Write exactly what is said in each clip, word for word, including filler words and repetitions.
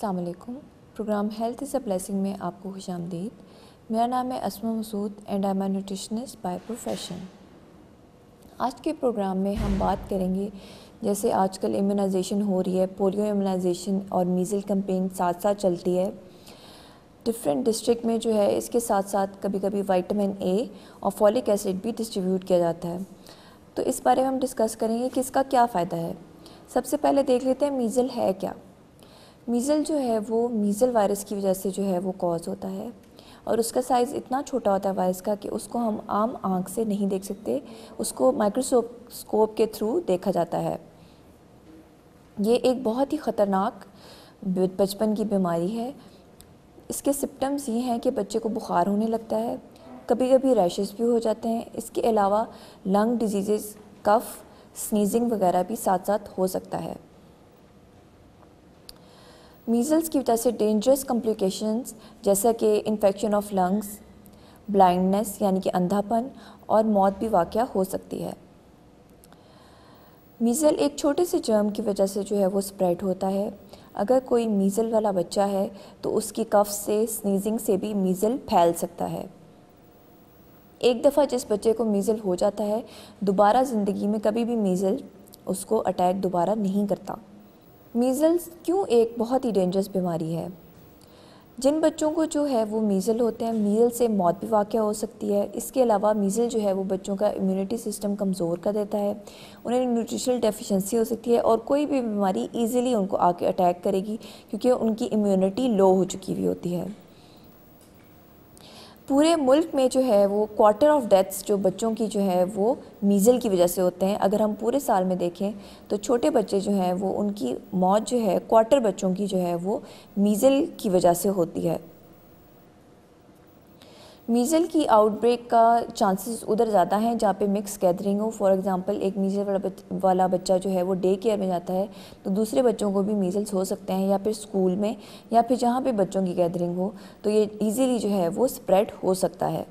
अस्सलाम वालेकुम। Program health is a blessing में आपको खुशामदीद। मेरा नाम है Asma Masood and I am a nutritionist by profession. आज के प्रोग्राम में हम बात करेंगे, जैसे आजकल इम्यूनाइजेशन हो रही है, पोलियो इम्यूनाइजेशन और मीज़ल कैंपेन साथ साथ चलती है डिफरेंट डिस्ट्रिक्ट में जो है। इसके साथ साथ कभी कभी विटामिन ए और फॉलिक एसिड भी डिस्ट्रीब्यूट किया जाता है। तो इस बारे में हम डिस्कस करेंगे कि इसका क्या फ़ायदा है। सबसे पहले देख लेते हैं मीज़ल है क्या। मीज़ल जो है वो मीज़ल वायरस की वजह से जो है वो कॉज होता है और उसका साइज़ इतना छोटा होता है वायरस का कि उसको हम आम आँख से नहीं देख सकते, उसको माइक्रोस्कोप के थ्रू देखा जाता है। ये एक बहुत ही ख़तरनाक बचपन की बीमारी है। इसके सिम्टम्स ये हैं कि बच्चे को बुखार होने लगता है, कभी कभी रैशेस भी हो जाते हैं। इसके अलावा लंग डिजीज़, कफ, स्नीजिंग वगैरह भी साथ साथ हो सकता है। मीज़ल्स की वजह से डेंजरस कॉम्प्लिकेशंस जैसा कि इन्फेक्शन ऑफ लंग्स, ब्लाइंडनेस यानी कि अंधापन और मौत भी वाक़या हो सकती है। मीज़ल एक छोटे से जर्म की वजह से जो है वो स्प्रेड होता है। अगर कोई मीज़ल वाला बच्चा है तो उसकी कफ से, स्नीजिंग से भी मीज़ल फैल सकता है। एक दफ़ा जिस बच्चे को मीज़ल हो जाता है, दोबारा ज़िंदगी में कभी भी मीज़ल उसको अटैक दोबारा नहीं करता। मीज़ल्स क्यों एक बहुत ही डेंजरस बीमारी है। जिन बच्चों को जो है वो मीज़ल होते हैं, मीज़ल से मौत भी वाक़या हो सकती है। इसके अलावा मीज़ल जो है वो बच्चों का इम्यूनिटी सिस्टम कमज़ोर कर देता है, उन्हें न्यूट्रिशनल डेफिशिएंसी हो सकती है और कोई भी बीमारी ईज़िली उनको आके अटैक करेगी क्योंकि उनकी इम्यूनिटी लो हो चुकी हुई होती है। पूरे मुल्क में जो है वो क्वार्टर ऑफ डेथ्स जो बच्चों की जो है वो मीज़ल की वजह से होते हैं। अगर हम पूरे साल में देखें तो छोटे बच्चे जो हैं वो उनकी मौत जो है क्वार्टर बच्चों की जो है वो मीज़ल की वजह से होती है। मीज़ल की आउटब्रेक का चांसेस उधर ज़्यादा हैं जहाँ पे मिक्स गैदरिंग हो। फॉर एग्जांपल एक मीज़ल वाला बच, वाला बच्चा जो है वो डे केयर में जाता है तो दूसरे बच्चों को भी मीज़ल्स हो सकते हैं, या फिर स्कूल में या फिर जहाँ पे बच्चों की गैदरिंग हो तो ये इजीली जो है वो स्प्रेड हो सकता है।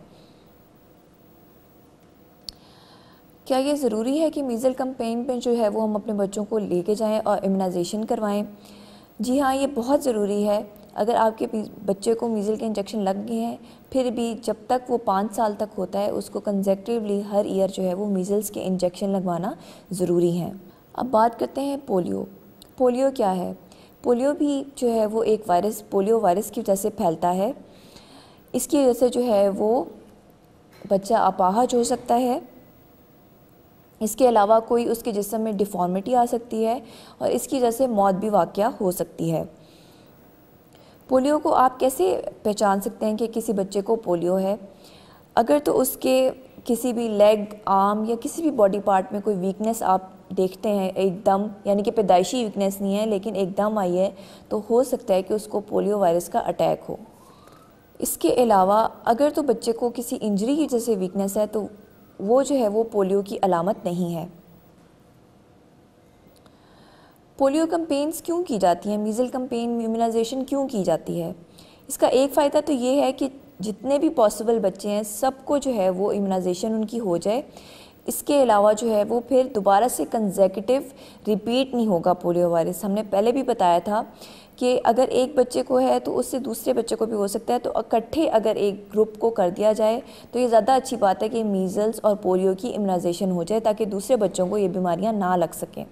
क्या ये ज़रूरी है कि मीज़ल कैंपेन पे जो है वो हम अपने बच्चों को लेके जाएँ और इम्यूनाइजेशन करवाएँ? जी हाँ, ये बहुत ज़रूरी है। अगर आपके बच्चे को मीज़ल के इंजेक्शन लग गए हैं, फिर भी जब तक वो पाँच साल तक होता है उसको कंसेक्टिवली हर ईयर जो है वो मीज़ल्स के इंजेक्शन लगवाना ज़रूरी है। अब बात करते हैं पोलियो। पोलियो क्या है? पोलियो भी जो है वो एक वायरस, पोलियो वायरस की वजह से फैलता है। इसकी वजह से जो है वो बच्चा अपाहज हो सकता है। इसके अलावा कोई उसके जिस्म में डिफ़ॉर्मिटी आ सकती है और इसकी वजह से मौत भी वाक़या हो सकती है। पोलियो को आप कैसे पहचान सकते हैं कि किसी बच्चे को पोलियो है? अगर तो उसके किसी भी लेग, आर्म या किसी भी बॉडी पार्ट में कोई वीकनेस आप देखते हैं एकदम, यानी कि पैदाइशी वीकनेस नहीं है लेकिन एकदम आई है, तो हो सकता है कि उसको पोलियो वायरस का अटैक हो। इसके अलावा अगर तो बच्चे को किसी इंजरी की वजह से वीकनेस है तो वो जो है वो पोलियो की अलामत नहीं है। पोलियो कैंपेन्स क्यों की जाती हैं? मीज़ल कैंपेन, इम्यूनाइजेशन क्यों की जाती है? इसका एक फ़ायदा तो ये है कि जितने भी पॉसिबल बच्चे हैं सबको जो है वो इम्यूनाइजेशन उनकी हो जाए। इसके अलावा जो है वो फिर दोबारा से कंसेक्यूटिव रिपीट नहीं होगा पोलियो वायरस। हमने पहले भी बताया था कि अगर एक बच्चे को है तो उससे दूसरे बच्चे को भी हो सकता है, तो इकट्ठे अगर एक ग्रुप को कर दिया जाए तो ये ज़्यादा अच्छी बात है कि मीज़ल्स और पोलियो की इम्यूनाइजेशन हो जाए ताकि दूसरे बच्चों को ये बीमारियाँ ना लग सकें।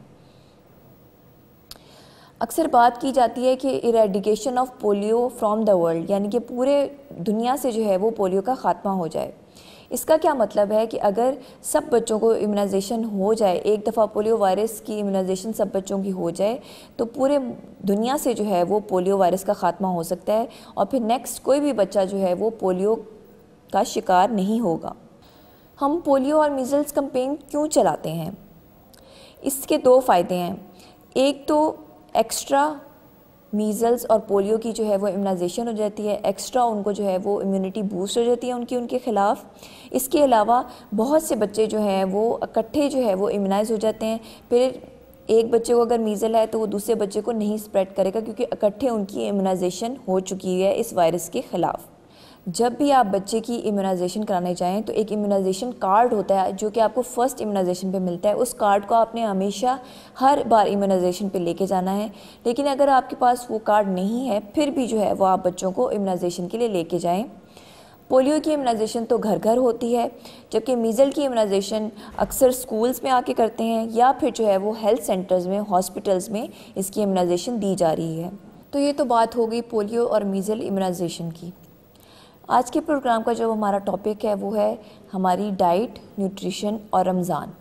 अक्सर बात की जाती है कि eradication of polio from the world, यानी कि पूरे दुनिया से जो है वो पोलियो का ख़ात्मा हो जाए। इसका क्या मतलब है कि अगर सब बच्चों को इम्यूनाइजेशन हो जाए, एक दफ़ा पोलियो वायरस की इम्यूनाइजेशन सब बच्चों की हो जाए तो पूरे दुनिया से जो है वो पोलियो वायरस का ख़ात्मा हो सकता है और फिर नेक्स्ट कोई भी बच्चा जो है वो पोलियो का शिकार नहीं होगा। हम पोलियो और मीज़ल्स कैंपेन क्यों चलाते हैं? इसके दो फ़ायदे हैं। एक तो एक्स्ट्रा मीज़ल्स और पोलियो की जो है वो इम्यूनाइजेशन हो जाती है, एक्स्ट्रा उनको जो है वो इम्यूनिटी बूस्ट हो जाती है उनकी उनके ख़िलाफ़। इसके अलावा बहुत से बच्चे जो हैं वो इकट्ठे जो है वो इम्यूनाइज़ हो जाते हैं। फिर एक बच्चे को अगर मीज़ल है तो वो दूसरे बच्चे को नहीं स्प्रेड करेगा क्योंकि इकट्ठे उनकी इम्यूनाइजेशन हो चुकी है इस वायरस के ख़िलाफ़। जब भी आप बच्चे की इम्यूनाइजेशन कराने जाएं तो एक इम्यूनाइजेशन कार्ड होता है जो कि आपको फर्स्ट इम्यूनाइजेशन पे मिलता है। उस कार्ड को आपने हमेशा हर बार इम्यूनाइजेशन पे लेके जाना है। लेकिन अगर आपके पास वो कार्ड नहीं है फिर भी जो है वो आप बच्चों को इम्यूनाइजेशन के लिए लेके जाएं। पोलियो की इम्यूनाइजेशन तो घर घर होती है, जबकि मीज़ल की इम्यूनाइजेशन अक्सर स्कूल्स में आके करते हैं या फिर जो है वो हेल्थ सेंटर्स में, हॉस्पिटल्स में इसकी इम्यूनाइजेशन दी जा रही है। तो ये तो बात हो गई पोलियो और मीज़ल इम्यूनाइजेशन की। आज के प्रोग्राम का जो हमारा टॉपिक है वो है हमारी डाइट, न्यूट्रिशन और रमज़ान।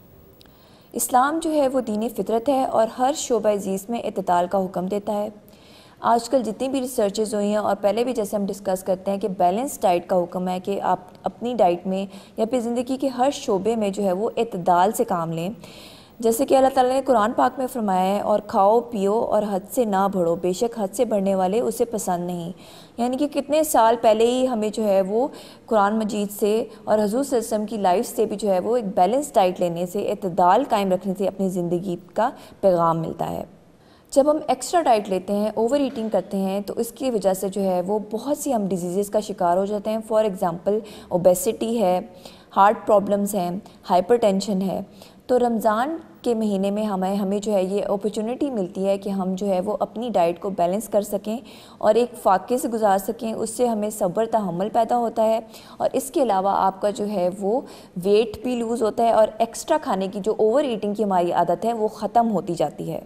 इस्लाम जो है वो दीन फितरत है और हर शोबा ज़ीज़ में इत्ताल का हुक्म देता है। आजकल जितनी भी रिसर्चेज हुई हैं और पहले भी जैसे हम डिस्कस करते हैं कि बैलेंस डाइट का हुक्म है कि आप अपनी डाइट में या फिर ज़िंदगी के हर शोबे में जो है वो इत्ताल से काम लें। जैसे कि अल्लाह ताला ने कुरान पाक में फरमाया है, और खाओ पियो और हद से ना बढ़ो, बेशक हद से बढ़ने वाले उसे पसंद नहीं। यानी कि कितने साल पहले ही हमें जो है वो कुरान मजीद से और हजूर सल्लल्लाहु अलैहि वसल्लम की लाइफ से भी जो है वो एक बैलेंस डाइट लेने से, इत्ताल कायम रखने से अपनी ज़िंदगी का पैगाम मिलता है। जब हम एक्स्ट्रा डाइट लेते हैं, ओवर ईटिंग करते हैं, तो इसकी वजह से जो है वो बहुत सी हम डिजीज़ का शिकार हो जाते हैं। फॉर एग्ज़ाम्पल ओबेसिटी है, हार्ट प्रॉब्लम्स हैं, हाइपरटेंशन है। तो रमज़ान के महीने में हमें हमें जो है ये अपॉर्चुनिटी मिलती है कि हम जो है वो अपनी डाइट को बैलेंस कर सकें और एक फाके से गुजार सकें। उससे हमें सब्र तहम्मुल पैदा होता है और इसके अलावा आपका जो है वो वेट भी लूज़ होता है और एक्स्ट्रा खाने की जो ओवर ईटिंग की हमारी आदत है वो ख़त्म होती जाती है।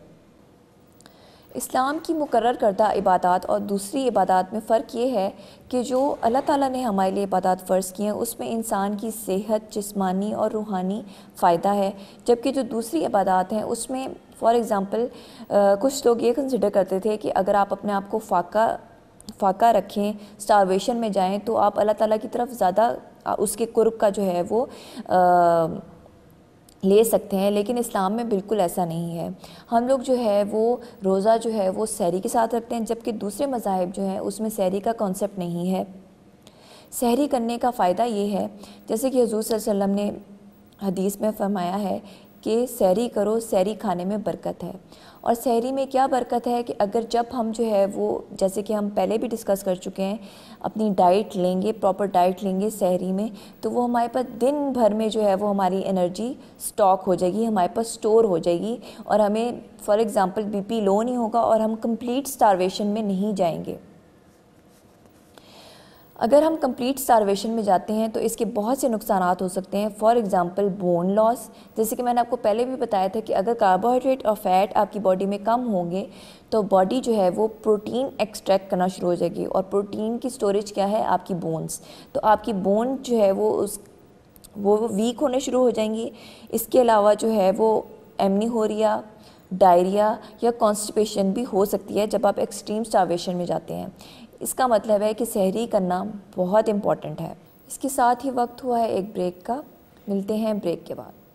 इस्लाम की मुकर्रर करदा इबादत और दूसरी इबादत में फ़र्क ये है कि जो अल्लाह ताला ने हमारे लिए इबादत फ़र्ज़ की हैं उसमें इंसान की सेहत, जिस्मानी और रूहानी फ़ायदा है, जबकि जो दूसरी इबादत हैं उसमें फ़ॉर एग्ज़ाम्पल कुछ लोग ये कंसिडर करते थे कि अगर आप अपने आप को फाका फाका रखें, स्टारवेशन में जाएं, तो आप अल्लाह ताला की तरफ ज़्यादा उसके कुर्ब का जो है वो आ, ले सकते हैं। लेकिन इस्लाम में बिल्कुल ऐसा नहीं है। हम लोग जो है वो रोज़ा जो है वो सहरी के साथ रखते हैं, जबकि दूसरे मज़ाहिब जो हैं उसमें सहरी का कॉन्सेप्ट नहीं है। सहरी करने का फ़ायदा ये है, जैसे कि हुज़ूर सल्लल्लाहु अलैहि वसल्लम ने हदीस में फरमाया है कि सहरी करो, सहरी खाने में बरकत है। और सहरी में क्या बरकत है कि अगर जब हम जो है वो, जैसे कि हम पहले भी डिस्कस कर चुके हैं, अपनी डाइट लेंगे, प्रॉपर डाइट लेंगे सहरी में, तो वो हमारे पास दिन भर में जो है वो हमारी एनर्जी स्टॉक हो जाएगी, हमारे पास स्टोर हो जाएगी और हमें फॉर एग्ज़ाम्पल बीपी लो नहीं होगा और हम कंप्लीट स्टारवेशन में नहीं जाएंगे। अगर हम कंप्लीट स्टारवेशन में जाते हैं तो इसके बहुत से नुकसानात हो सकते हैं। फॉर एग्ज़ाम्पल बोन लॉस, जैसे कि मैंने आपको पहले भी बताया था कि अगर कार्बोहाइड्रेट और फैट आपकी बॉडी में कम होंगे तो बॉडी जो है वो प्रोटीन एक्सट्रैक्ट करना शुरू हो जाएगी, और प्रोटीन की स्टोरेज क्या है, आपकी बोन्स। तो आपकी बोन जो है वो उस वो वीक होने शुरू हो जाएंगी। इसके अलावा जो है वो एमनीहोरिया, डायरिया या कॉन्स्टिपेशन भी हो सकती है जब आप एक्सट्रीम स्टारवेशन में जाते हैं। इसका मतलब है कि सहरी करना बहुत इम्पॉर्टेंट है। इसके साथ ही वक्त हुआ है एक ब्रेक का। मिलते हैं ब्रेक के बाद।